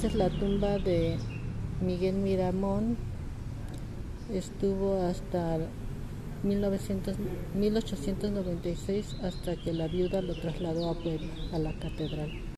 Esta es la tumba de Miguel Miramón. Estuvo hasta 1896, hasta que la viuda lo trasladó a Puebla, a la catedral.